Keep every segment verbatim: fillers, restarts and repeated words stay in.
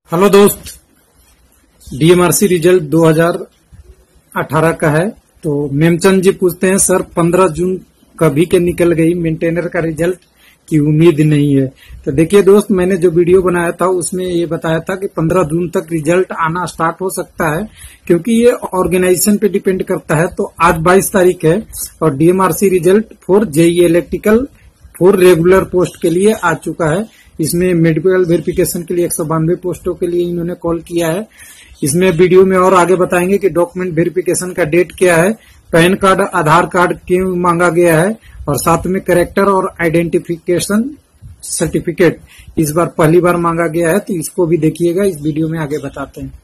Hello दोस्त, DMRC result दो हज़ार अठारह का है। तो मेमचंद जी पूछते हैं, सर पंद्रह जून कभी के निकल गई, मेंटेनर का रिजल्ट की उम्मीद नहीं है। तो देखिए दोस्त, मैंने जो वीडियो बनाया था उसमें ये बताया था कि पंद्रह जून तक रिजल्ट आना स्टार्ट हो सकता है, क्योंकि ये ऑर्गेनाइजेशन पे डिपेंड करता है। तो आज बाईस तारीख है और DMRC result for JEE electrical for regular post के लिए आ चुका है। इसमें मेडिकल वेरिफिकेशन के लिए एक सौ बानवे पोस्टों के लिए इन्होंने कॉल किया है। इसमें वीडियो में और आगे बताएंगे कि डॉक्यूमेंट वेरिफिकेशन का डेट क्या है, पैन कार्ड आधार कार्ड क्यों मांगा गया है, और साथ में कैरेक्टर और आइडेंटिफिकेशन सर्टिफिकेट इस बार पहली बार मांगा गया है। तो इसको भी देखिएगा, इस वीडियो में आगे बताते हैं।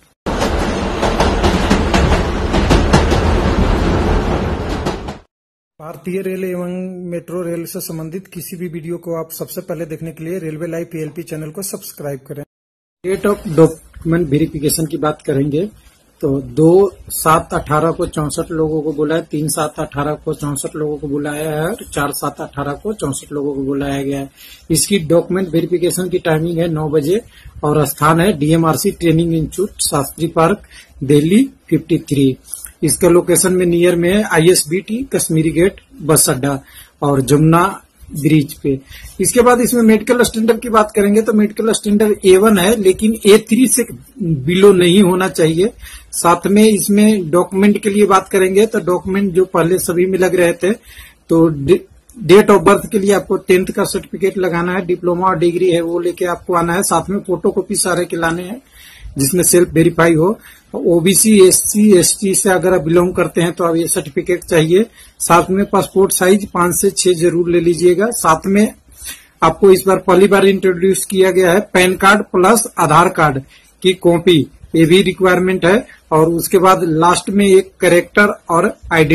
भारतीय रेल एवं मेट्रो रेल से संबंधित किसी भी वीडियो को आप सबसे पहले देखने के लिए रेलवे लाइव पीएलपी चैनल को सब्सक्राइब करें। डेट ऑफ डॉक्यूमेंट वेरिफिकेशन की बात करेंगे तो दो सात अठारह को चौसठ लोगों को बुलाया, तीन सात अठारह को चौसठ लोगों को बुलाया है और चार सात अठारह को चौसठ लोगों को बुलाया गया है। इसकी डॉक्यूमेंट वेरिफिकेशन की टाइमिंग है नौ बजे और स्थान है DMRC training institute, Shastri park, Delhi तिरेपन। इसका लोकेशन में नियर में है आईएसबीटी कश्मीरी गेट बस अड्डा और जमुना ब्रिज पे। इसके बाद इसमें मेडिकल स्टैंडर्ड की बात करेंगे तो मेडिकल स्टैंडर्ड ए वन है, लेकिन ए थ्री से बिलो नहीं होना चाहिए। साथ में इसमें डॉक्यूमेंट के लिए बात करेंगे तो डॉक्यूमेंट जो पहले सभी में लग रहे थे, तो डेट ऑफ बर्थ के लिए आपको टेंथ का सर्टिफिकेट लगाना है, डिप्लोमा और डिग्री है वो लेके आपको आना है। साथ में फोटो कॉपी सारे के लाने हैं जिसमें सेल्फ वेरीफाई हो। ओबीसी एससी एसटी से अगर आप बिलोंग करते हैं तो अब ये सर्टिफिकेट चाहिए। साथ में पासपोर्ट साइज पांच से छह जरूर ले लीजिएगा। साथ में आपको इस बार पहली बार इंट्रोड्यूस किया गया है pan card plus Aadhaar card की कॉपी, ये भी रिक्वायरमेंट है। और उसके बाद लास्ट में एक कैरेक्टर और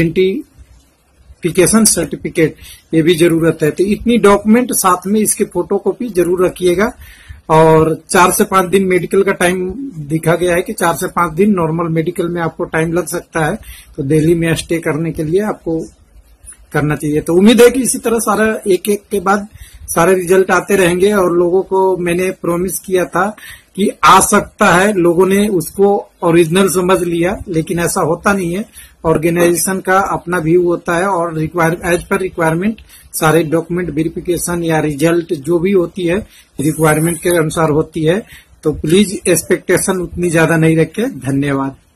आइडेंटिफिकेशन सर्टिफिकेट, ये भी जरूरत है। तो इतनी डॉक्यूमेंट साथ में इसके फोटो कॉपी जरूर रखिएगा। और चार से पांच दिन मेडिकल का टाइम दिखा गया है कि चार से पांच दिन नॉर्मल मेडिकल में आपको टाइम लग सकता है, तो दिल्ली में स्टे करने के लिए आपको करना चाहिए। तो उम्मीद है कि इसी तरह सारा एक एक के बाद सारे रिजल्ट आते रहेंगे। और लोगों को मैंने प्रॉमिस किया था कि आ सकता है, लोगों ने उसको ओरिजिनल समझ लिया, लेकिन ऐसा होता नहीं है। ऑर्गेनाइजेशन का अपना व्यू होता है और रिक्वायर एज पर रिक्वायरमेंट सारे डॉक्यूमेंट वेरिफिकेशन या रिजल्ट जो भी होती है रिक्वायरमेंट के अनुसार होती है। तो प्लीज एक्सपेक्टेशन उतनी ज्यादा नहीं रखें। धन्यवाद।